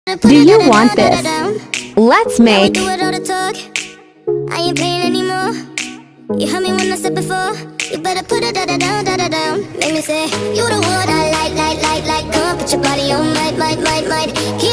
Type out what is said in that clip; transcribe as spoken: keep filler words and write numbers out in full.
Do you want this? Let's make. I ain't playing anymore. You heard me when I said before. You better put it down, down, down, down. Make me say you the one I like, like, like, like. Come on, put your body on, might, might, might, might.